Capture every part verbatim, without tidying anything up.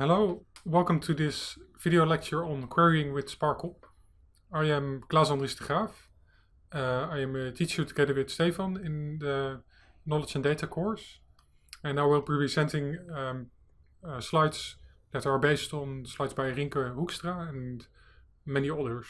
Hello, welcome to this video lecture on querying with Sparkle. I am Klaas Andries de Graaf. Uh, I am a teacher together with Stefan in the Knowledge and Data course. And I will be presenting um, uh, slides that are based on slides by Rinke Hoekstra and many others.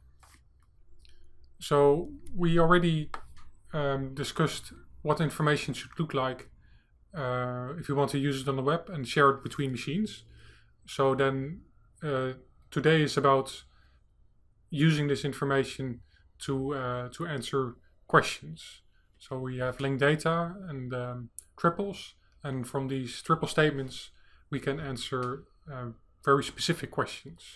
So we already um, discussed what information should look like uh, if you want to use it on the web and share it between machines. So then uh, today is about using this information to uh, to answer questions. So we have linked data and um, triples, and from these triple statements we can answer uh, very specific questions.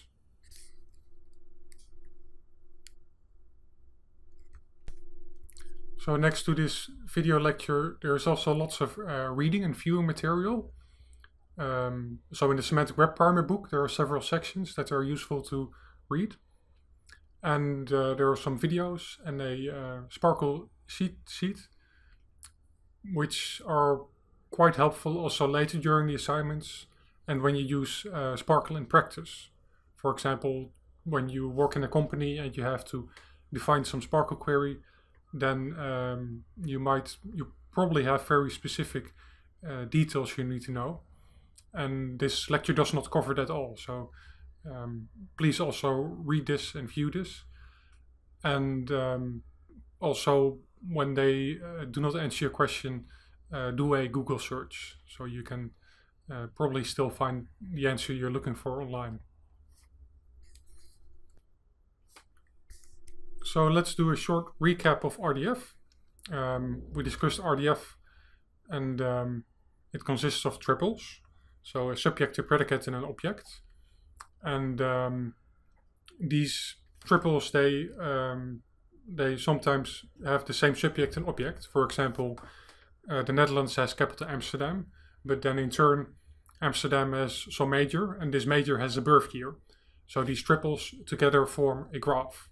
So next to this video lecture there's also lots of uh, reading and viewing material. Um, so in the Semantic Web Primer book there are several sections that are useful to read, and uh, there are some videos and a uh, Sparkle sheet, sheet which are quite helpful also later during the assignments and when you use uh, Sparkle in practice. For example, when you work in a company and you have to define some Sparkle query, then um, you might you probably have very specific uh, details you need to know. And this lecture does not cover that all, so um, please also read this and view this. And um, also, when they uh, do not answer your question, uh, do a Google search, so you can uh, probably still find the answer you're looking for online. So let's do a short recap of R D F. Um, we discussed R D F, and um, it consists of triples. So a subject, a predicate, and an object. And um, these triples, they um, they sometimes have the same subject and object. For example, uh, the Netherlands has capital Amsterdam, but then in turn Amsterdam has some major, and this major has a birth year. So these triples together form a graph.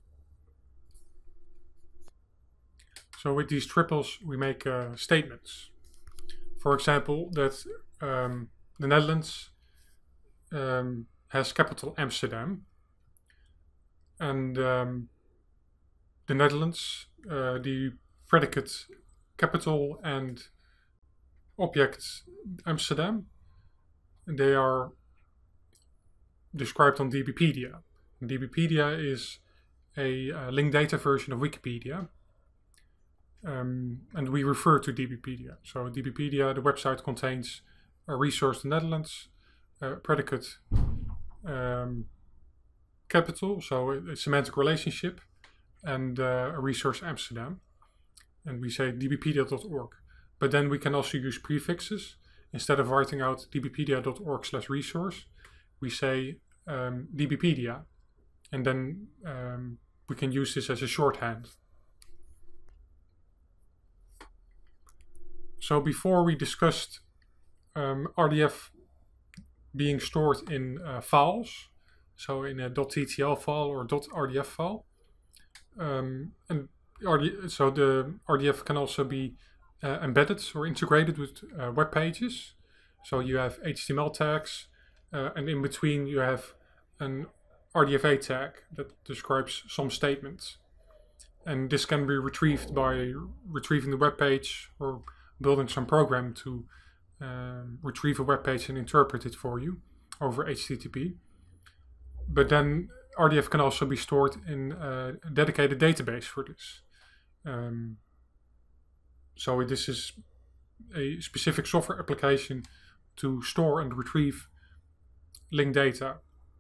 So with these triples we make uh, statements. For example, that um, the Netherlands um, has capital Amsterdam, and um, the Netherlands, uh, the predicate capital and object Amsterdam, they are described on DBpedia. DBpedia is a uh, linked data version of Wikipedia, um, and we refer to DBpedia. So DBpedia, the website, contains a resource, the Netherlands, uh, predicate um, capital, so a, a semantic relationship, and uh, a resource Amsterdam. And we say dbpedia dot org. But then we can also use prefixes. Instead of writing out dbpedia dot org slash resource, we say um, dbpedia. And then um, we can use this as a shorthand. So before we discussed Um, R D F being stored in uh, files, so in a .ttl file or .rdf file, um, and R D so the R D F can also be uh, embedded or integrated with uh, web pages. So you have H T M L tags, uh, and in between you have an R D F A tag that describes some statements, and this can be retrieved by retrieving the web page or building some program to Um, retrieve a web page and interpret it for you over H T T P. But then R D F can also be stored in a dedicated database for this. Um, so this is a specific software application to store and retrieve linked data.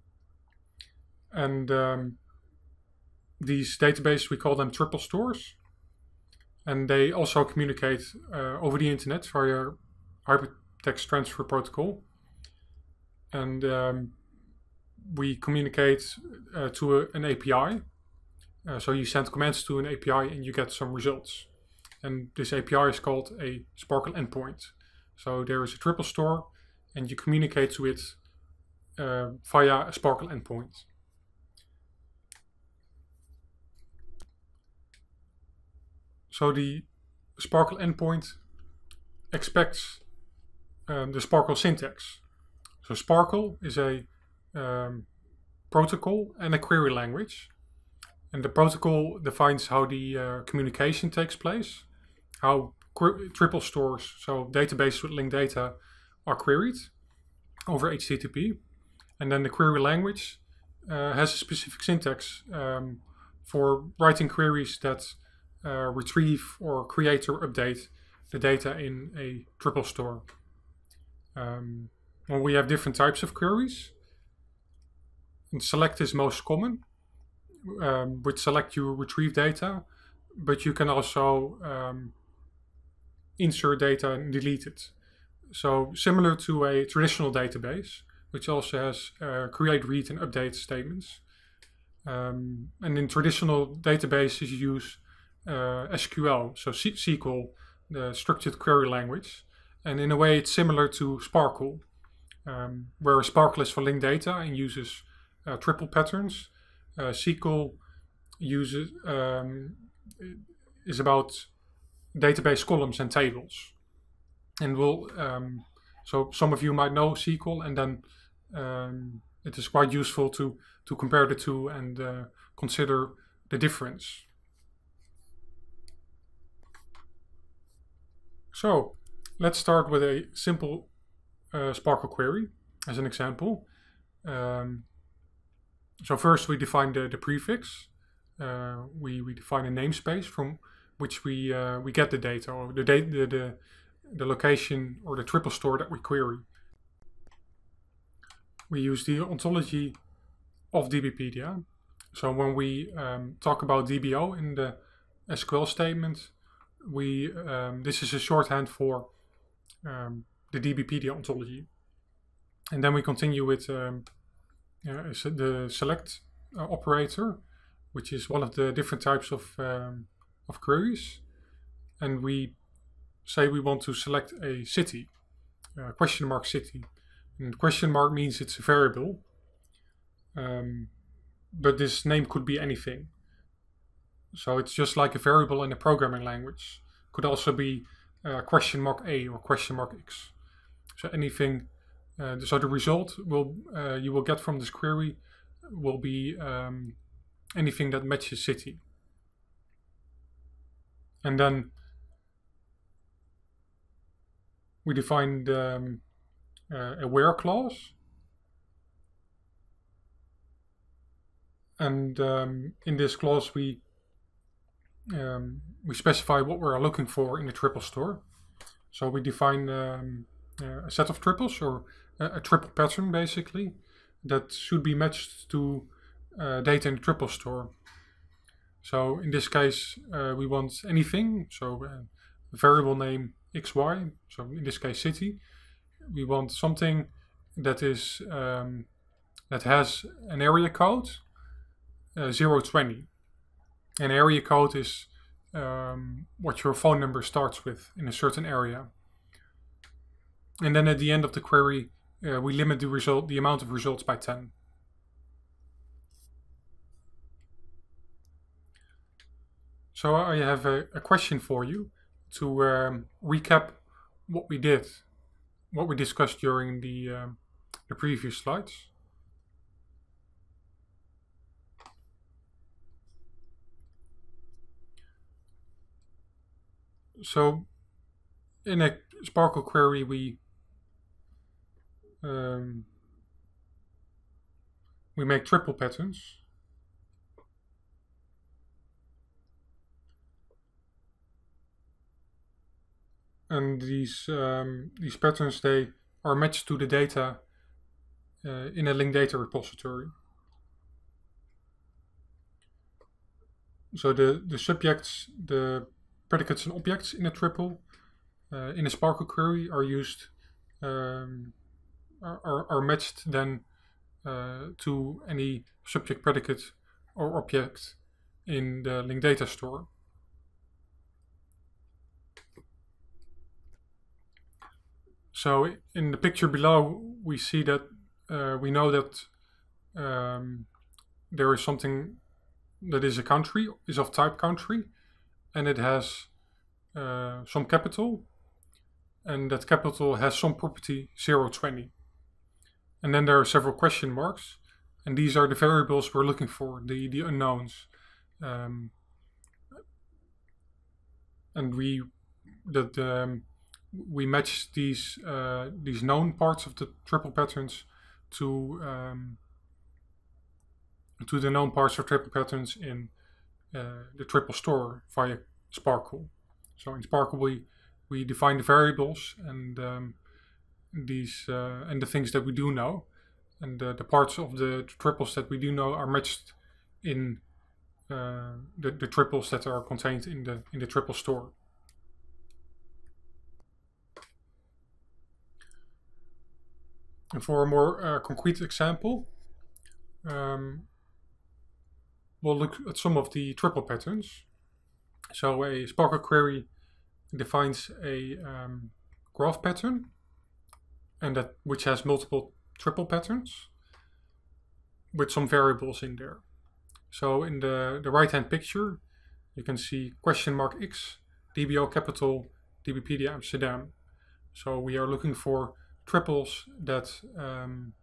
And um, these databases, we call them triple stores. And they also communicate uh, over the internet via Hypertext Transfer Protocol, and um, we communicate uh, to a, an A P I. Uh, so you send commands to an A P I and you get some results. And this A P I is called a Sparkle endpoint. So there is a triple store, and you communicate to it uh, via a Sparkle endpoint. So the Sparkle endpoint expects um, the Sparkle syntax. So Sparkle is a um, protocol and a query language. And the protocol defines how the uh, communication takes place, how triple stores, so databases with linked data, are queried over H T T P. And then the query language uh, has a specific syntax um, for writing queries that uh, retrieve or create or update the data in a triple store. Um, well, we have different types of queries. And select is most common. Um, with select you retrieve data, but you can also um, insert data and delete it. So similar to a traditional database, which also has uh, create, read, and update statements. Um, and in traditional databases, you use uh, S Q L, so S Q L, the structured query language. And in a way, it's similar to Sparkle, um, where Sparkle is for linked data and uses uh, triple patterns. Uh, S Q L uses um, is about database columns and tables, and will um, so some of you might know S Q L, and then um, it is quite useful to to compare the two and uh, consider the difference. So let's start with a simple uh, Sparkle query as an example. Um, so first we define the, the prefix. Uh, we, we define a namespace from which we uh, we get the data, or the, data, the, the, the location or the triple store that we query. We use the ontology of DBpedia. So when we um, talk about D B O in the S Q L statement, we um, this is a shorthand for um, the DBpedia ontology. And then we continue with um, uh, the select uh, operator, which is one of the different types of, um, of queries. And we say we want to select a city, uh, question mark city. And question mark means it's a variable, um, but this name could be anything. So it's just like a variable in a programming language. Could also be uh, question mark A or question mark X. So anything, uh, so the result will uh, you will get from this query will be um, anything that matches city. And then we define the um, uh, a where clause. And um, in this clause we um, we specify what we're looking for in the triple store. So we define um, a set of triples, or a, a triple pattern basically, that should be matched to uh, data in the triple store. So in this case uh, we want anything, so uh, variable name X Y, so in this case city. We want something that is um, that has an area code uh, zero twenty. An area code is um, what your phone number starts with in a certain area. And then at the end of the query, uh, we limit the result, the amount of results by ten. So I have a, a question for you to um, recap what we did, what we discussed during the, um, the previous slides. So in a Sparkle query, we um, we make triple patterns. And these um, these patterns, they are matched to the data uh, in a linked data repository. So the, the subjects, the predicates and objects in a triple uh, in a Sparkle query are used um, are, are matched then uh, to any subject, predicate, or object in the linked data store. So in the picture below, we see that uh, we know that um, there is something that is a country, is of type country, and it has uh, some capital, and that capital has some property zero twenty. And then there are several question marks, and these are the variables we're looking for, the, the unknowns. Um, and we that um, we match these uh, these known parts of the triple patterns to um, to the known parts of triple patterns in uh, the triple store via SPARQL. So in SPARQL we we define the variables and um, these uh, and the things that we do know, and uh, the parts of the triples that we do know are matched in uh, the, the triples that are contained in the in the triple store. And for a more uh, concrete example, um, we'll look at some of the triple patterns. So a SPARQL query defines a um, graph pattern, and that which has multiple triple patterns with some variables in there. So in the, the right hand picture you can see question mark X, D B O capital, DBpedia Amsterdam. So we are looking for triples that um,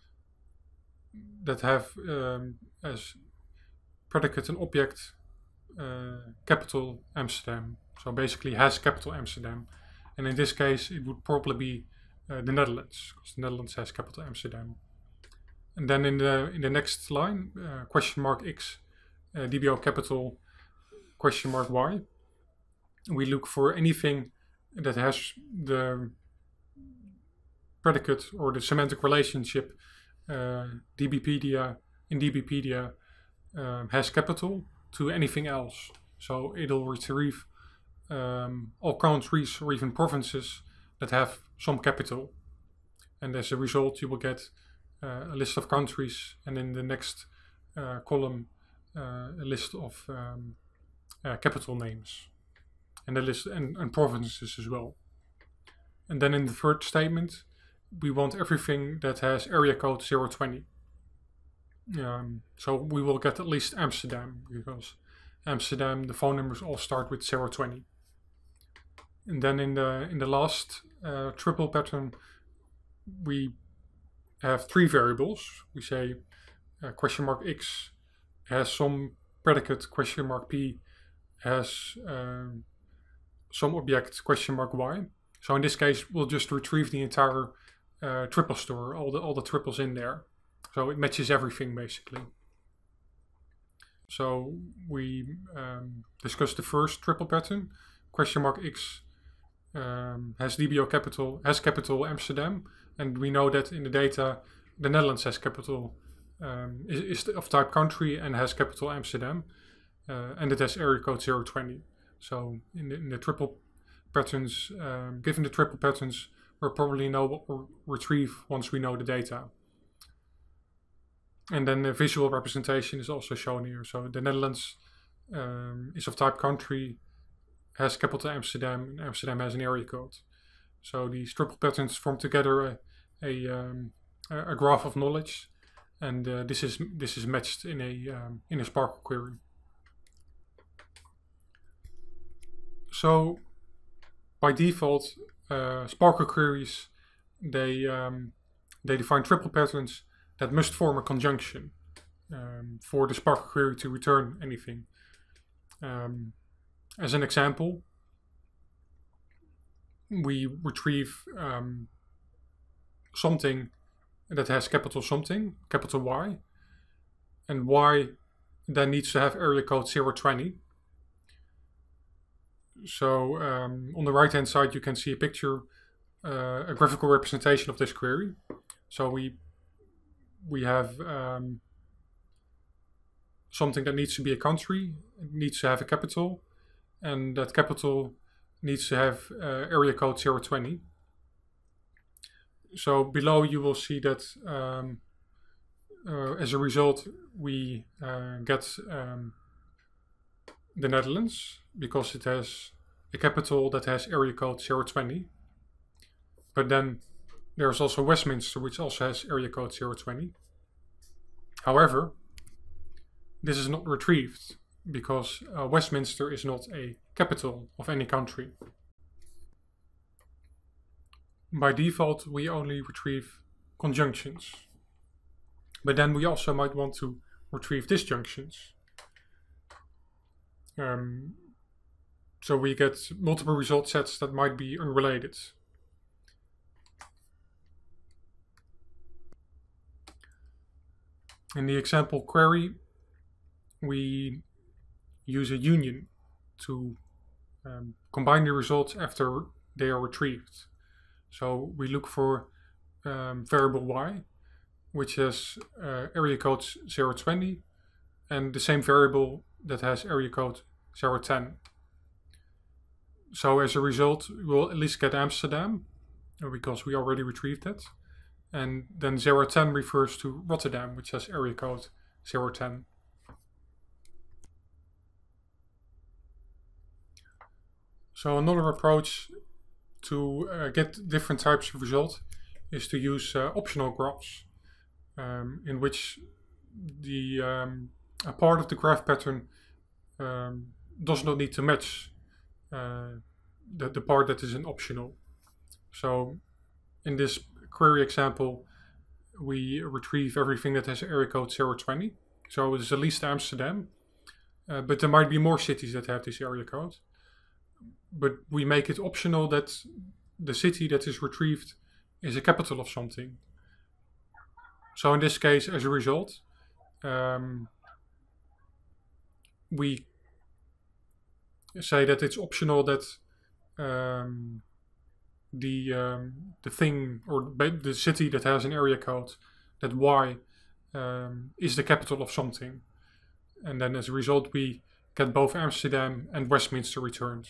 that have um, as predicate an object uh, capital Amsterdam. So basically has capital Amsterdam, and in this case it would probably be uh, the Netherlands, because the Netherlands has capital Amsterdam. And then in the in the next line, uh, question mark X, uh, D B O capital, question mark Y, we look for anything that has the predicate or the semantic relationship uh, DBpedia in DBpedia um, has capital to anything else. So it'll retrieve um, all countries or even provinces that have some capital, and as a result you will get uh, a list of countries, and in the next uh, column uh, a list of um, uh, capital names, and a list and, and provinces as well. And then in the third statement we want everything that has area code zero twenty. Um, so we will get at least Amsterdam, because Amsterdam, the phone numbers all start with zero twenty. And then in the in the last uh, triple pattern we have three variables. We say uh, question mark X has some predicate, question mark P has uh, some object, question mark Y. So in this case we'll just retrieve the entire uh, triple store, all the all the triples in there. So it matches everything basically. So we um, discussed the first triple pattern. Question mark X um, has D B O capital, has capital Amsterdam, and we know that in the data the Netherlands has capital, um, is, is of type country and has capital Amsterdam, uh, and it has area code zero twenty. So in the, in the triple patterns, um, given the triple patterns, we'll probably know what we'll retrieve once we know the data. And then the visual representation is also shown here. So the Netherlands um, is of type country, has capital Amsterdam, and Amsterdam has an area code. So these triple patterns form together a, a, um, a graph of knowledge, and uh, this is this is matched in a um, in a SPARQL query. So by default, uh, SPARQL queries they um, they define triple patterns that must form a conjunction um, for the SPARQL query to return anything. Um, as an example, we retrieve um, something that has capital something, capital Y, and Y then needs to have area code zero twenty. So um, on the right hand side you can see a picture, uh, a graphical representation of this query. So we we have um, something that needs to be a country, it needs to have a capital, and that capital needs to have uh, area code zero twenty. So below you will see that um, uh, as a result we uh, get um, the Netherlands, because it has a capital that has area code zero twenty. But then there's also Westminster, which also has area code zero twenty. However, this is not retrieved because uh, Westminster is not a capital of any country. By default, we only retrieve conjunctions. But then we also might want to retrieve disjunctions. Um, so we get multiple result sets that might be unrelated. In the example query, we use a union to um, combine the results after they are retrieved. So we look for um, variable y, which has uh, area code zero twenty, and the same variable that has area code zero ten. So as a result, we'll at least get Amsterdam, because we already retrieved it. And then zero ten refers to Rotterdam, which has area code zero ten. So another approach to uh, get different types of result is to use uh, optional graphs, um, in which the um, a part of the graph pattern um, does not need to match uh, the, the part that is an optional. So in this query example, we retrieve everything that has area code zero twenty. So it's at least Amsterdam, uh, but there might be more cities that have this area code. But we make it optional that the city that is retrieved is a capital of something. So in this case, as a result, um, we say that it's optional that um, the um, the thing or the city that has an area code, that Y um, is the capital of something, and then as a result we get both Amsterdam and Westminster returned.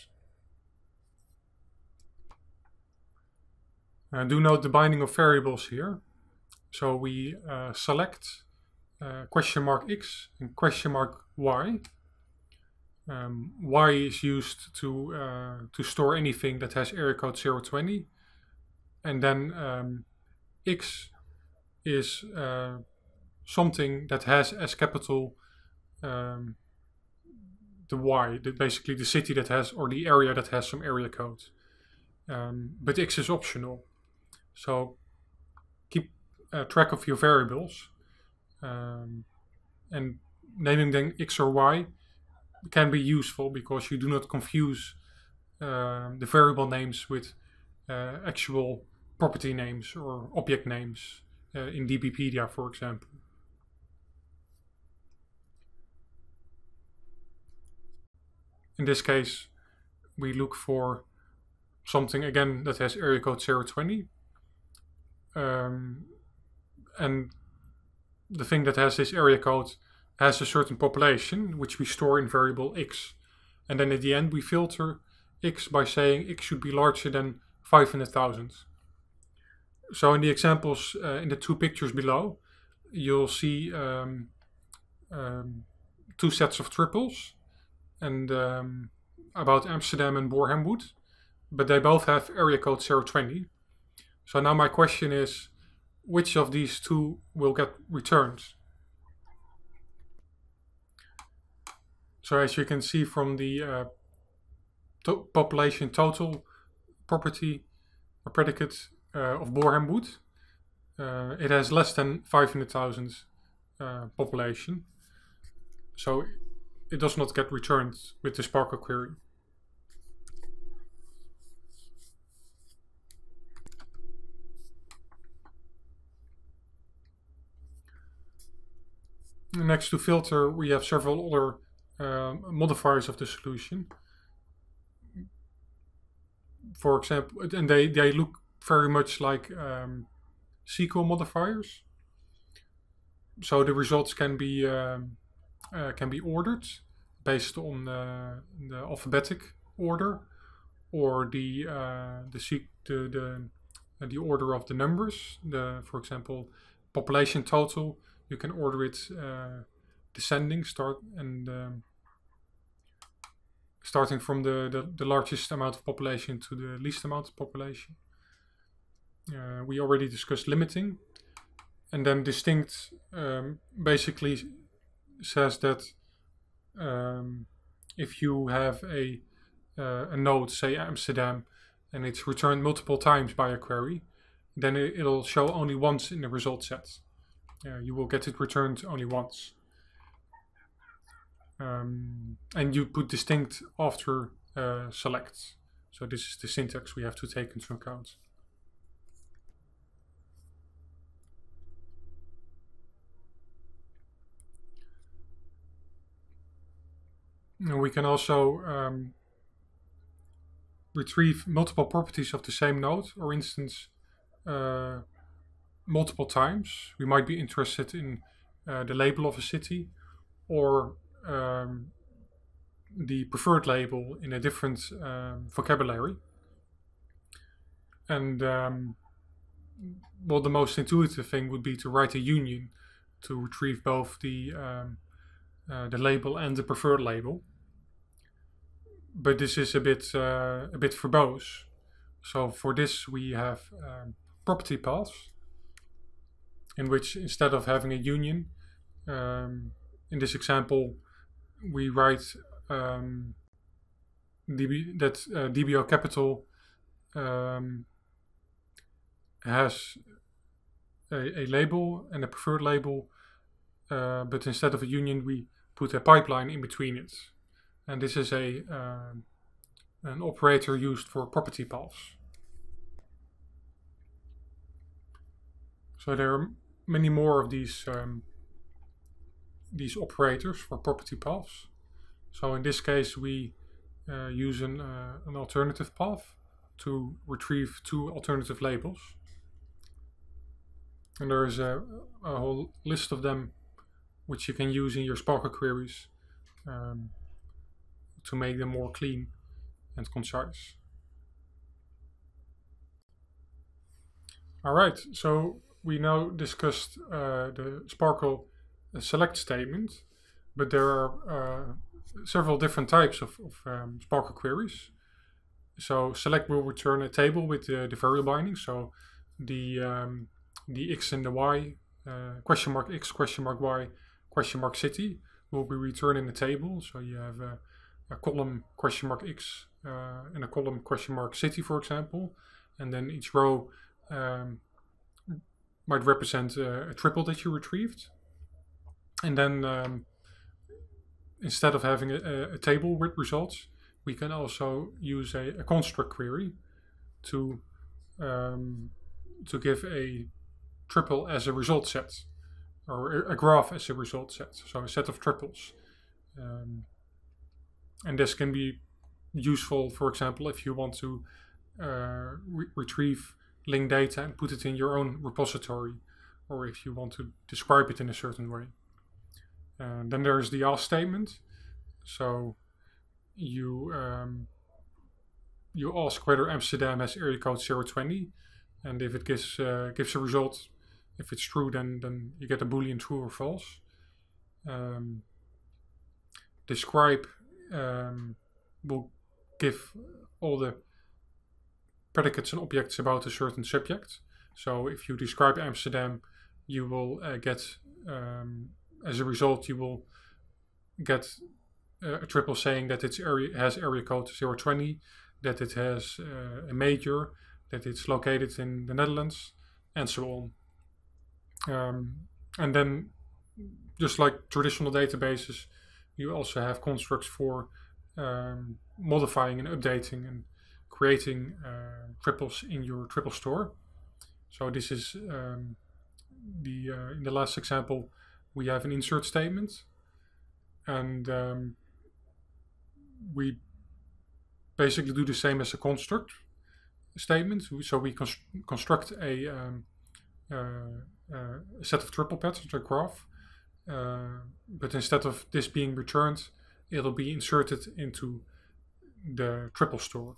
Uh, do note the binding of variables here. So we uh, select uh, question mark x and question mark y. Um, y is used to uh, to store anything that has area code zero twenty, and then um, x is uh, something that has as capital um, the y, the, basically the city that has, or the area that has some area code. Um, but x is optional, so keep uh, track of your variables, um, and naming them x or y can be useful because you do not confuse uh, the variable names with uh, actual property names or object names uh, in DBpedia, for example. In this case, we look for something again that has area code zero twenty, um, and the thing that has this area code has a certain population, which we store in variable x. And then at the end we filter x by saying x should be larger than five hundred thousand. So in the examples, uh, in the two pictures below, you'll see um, um, two sets of triples and um, about Amsterdam and Boreham, but they both have area code zero twenty. So now my question is, which of these two will get returned? So as you can see from the uh, to population total property or predicate uh, of Boreham Wood, uh, it has less than five hundred thousand uh, population. So it does not get returned with the Sparkle query. Next to filter, we have several other Uh, modifiers of the solution. For example, and they, they look very much like um, S Q L modifiers. So the results can be um, uh, can be ordered based on uh, the alphabetic order, or the uh, the, the the uh, the order of the numbers. The for example, population total, you can order it uh, descending, start and um, starting from the, the, the largest amount of population to the least amount of population. Uh, we already discussed limiting. And then distinct um, basically says that um, if you have a, uh, a node, say Amsterdam, and it's returned multiple times by a query, then it, it'll show only once in the result set. Uh, you will get it returned only once. Um, and you put distinct after uh, select. So this is the syntax we have to take into account. And we can also um, retrieve multiple properties of the same node or instance uh, multiple times. We might be interested in uh, the label of a city, or um, the preferred label in a different um, vocabulary. And um, well, the most intuitive thing would be to write a union to retrieve both the um, uh, the label and the preferred label. But this is a bit uh, a bit verbose. So for this we have um, property paths, in which instead of having a union, um, in this example, we write um, D B, that uh, D B O capital um, has a, a label and a preferred label, uh, but instead of a union, we put a pipeline in between it. And this is a uh, an operator used for property paths. So there are many more of these um, these operators for property paths. So in this case, we uh, use an, uh, an alternative path to retrieve two alternative labels. And there is a, a whole list of them which you can use in your Sparkle queries um, to make them more clean and concise. Alright, so we now discussed uh, the Sparkle select statement, but there are uh, several different types of, of um, Sparkle queries. So select will return a table with the, the variable binding, so the um, the x and the y, uh, question mark x, question mark y, question mark city will be returned in the table. So you have a, a column question mark x uh, and a column question mark city, for example, and then each row um, might represent a, a triple that you retrieved. And then um, instead of having a, a table with results, we can also use a, a construct query to um, to give a triple as a result set, or a graph as a result set, so a set of triples. Um, and this can be useful, for example, if you want to uh, re retrieve linked data and put it in your own repository, or if you want to describe it in a certain way. And then there is the ask statement. So you um, you ask whether Amsterdam has area code zero twenty, and if it gives uh, gives a result, if it's true, then then you get a boolean true or false. Um, describe um, will give all the predicates and objects about a certain subject. So if you describe Amsterdam, you will uh, get um, as a result you will get uh, a triple saying that its area has area code zero twenty, that it has uh, a major, that it's located in the Netherlands, and so on. Um, and then, just like traditional databases, you also have constructs for um, modifying and updating and creating uh, triples in your triple store. So this is um, the uh, in the last example we have an insert statement, and um, we basically do the same as a construct statement. So we const construct a, um, uh, uh, a set of triple patterns, a graph, uh, but instead of this being returned, it'll be inserted into the triple store.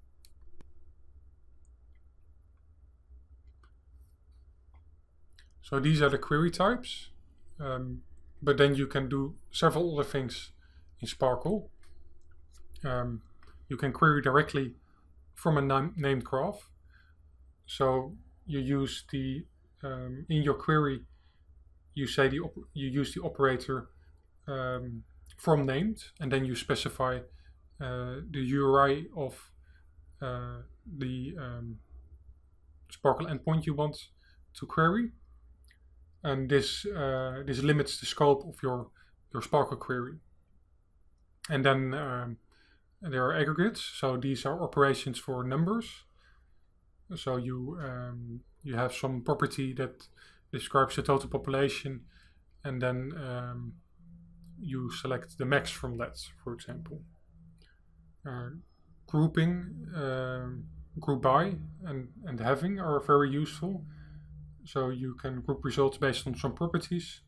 So these are the query types, um, but then you can do several other things in Sparkle. Um, you can query directly from a nam named graph. So you use the um, in your query, you say the op you use the operator um, from named, and then you specify uh, the U R I of uh, the um, Sparkle endpoint you want to query, and this uh, this limits the scope of your your Sparkle query. And then um, there are aggregates, so these are operations for numbers. So you um, you have some property that describes the total population, and then um, you select the max from that, for example. Uh, grouping, uh, group by, and, and having are very useful. So you can group results based on some properties.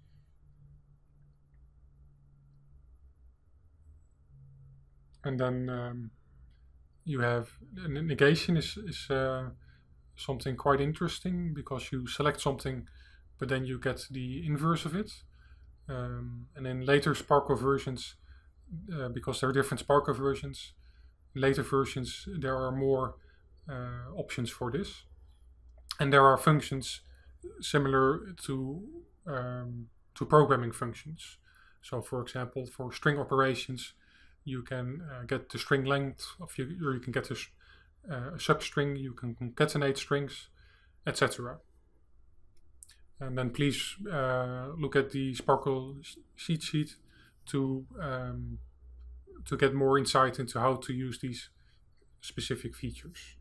And then um, you have negation is, is uh, something quite interesting, because you select something but then you get the inverse of it. Um, and in later Sparkle versions, uh, because there are different Sparkle versions, later versions there are more uh, options for this. And there are functions similar to um, to programming functions. So for example, for string operations, you can uh, get the string length of you, or you can get a, uh, a substring, you can concatenate strings, et cetera. And then please uh, look at the Sparkle cheat sheet to um, to get more insight into how to use these specific features.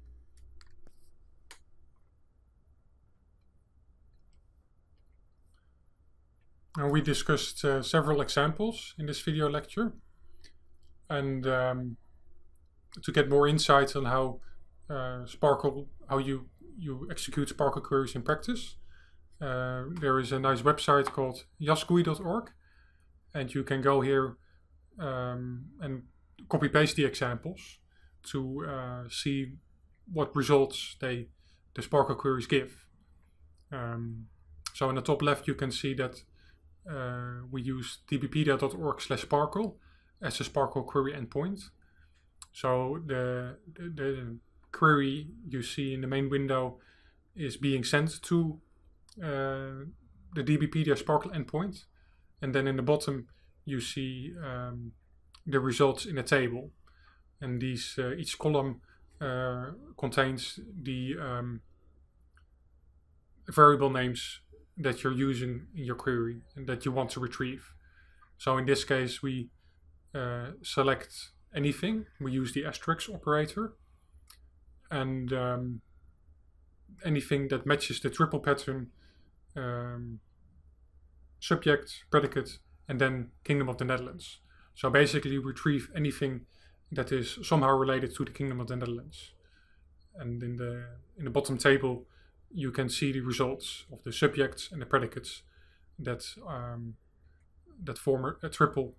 And we discussed uh, several examples in this video lecture, and um, to get more insight on how uh, Sparkle, how you you execute Sparkle queries in practice, uh, there is a nice website called jasgui dot org, and you can go here um, and copy paste the examples to uh, see what results they the Sparkle queries give. Um, so in the top left you can see that uh, we use dbpedia dot org slash sparkle as a Sparkle query endpoint. So the, the, the query you see in the main window is being sent to uh, the dbpedia Sparkle endpoint, and then in the bottom you see um, the results in a table, and these uh, each column uh, contains the um, variable names that you're using in your query and that you want to retrieve. So in this case we uh, select anything, we use the asterisk operator, and um, anything that matches the triple pattern, um, subject, predicate, and then Kingdom of the Netherlands. So basically retrieve anything that is somehow related to the Kingdom of the Netherlands. And in the in the bottom table you can see the results of the subjects and the predicates that um, that form a, a triple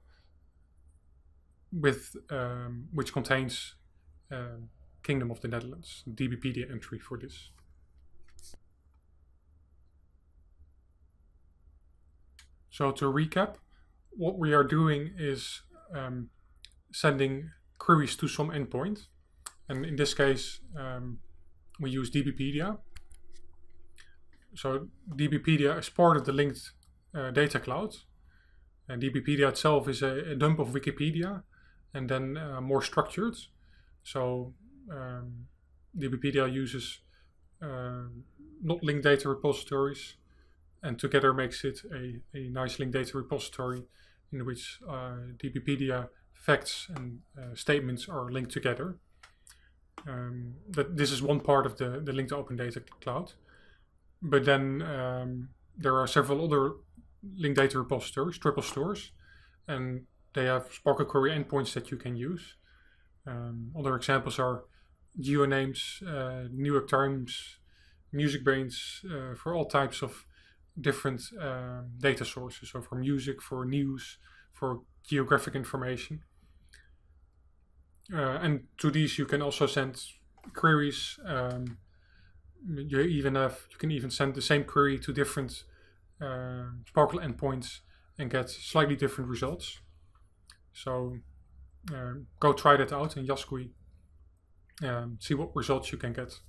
with um, which contains uh, Kingdom of the Netherlands, dbpedia entry for this. So to recap, what we are doing is um, sending queries to some endpoint, and in this case um, we use dbpedia. So dbpedia is part of the linked uh, data cloud, and dbpedia itself is a, a dump of Wikipedia, and then uh, more structured. So um, dbpedia uses uh, not linked data repositories, and together makes it a, a nice linked data repository in which uh, dbpedia facts and uh, statements are linked together. Um, that this is one part of the, the linked open data cloud. But then um, there are several other linked data repositories, triple stores, and they have Sparkle query endpoints that you can use. Um, other examples are GeoNames, uh, New York Times, MusicBrainz, uh, for all types of different uh, data sources. So for music, for news, for geographic information. Uh, and to these you can also send queries. Um, You even have you can even send the same query to different uh, Sparkle endpoints and get slightly different results. So uh, go try that out in Jasgui and see what results you can get.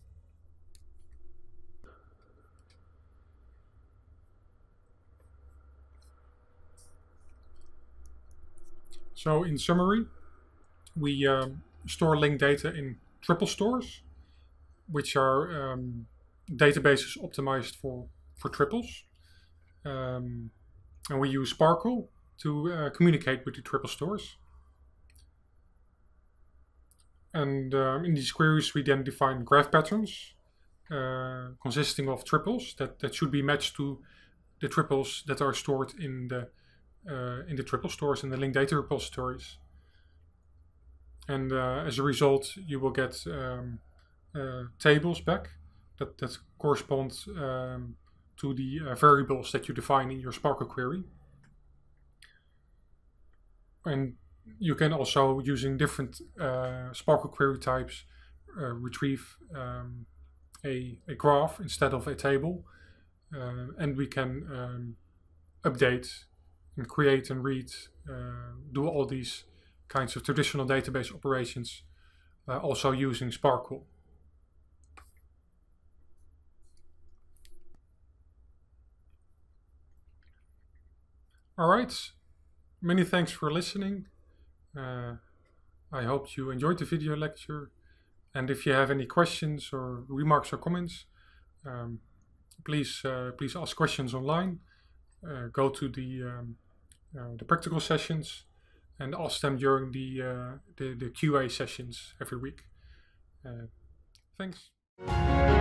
So in summary, we um, store linked data in triple stores, which are um, databases optimized for, for triples. Um, and we use Sparkle to uh, communicate with the triple stores. And um, in these queries, we then define graph patterns uh, consisting of triples that, that should be matched to the triples that are stored in the uh, in the triple stores in the linked data repositories. And uh, as a result, you will get um, uh, tables back that, that correspond um, to the uh, variables that you define in your Sparkle query. And you can also, using different uh, Sparkle query types, uh, retrieve um, a, a graph instead of a table. Uh, and we can um, update and create and read, uh, do all these kinds of traditional database operations, uh, also using Sparkle. All right, many thanks for listening. Uh, I hope you enjoyed the video lecture, and if you have any questions or remarks or comments, um, please uh, please ask questions online. Uh, go to the um, uh, the practical sessions and ask them during the uh, the, the Q A sessions every week. Uh, thanks.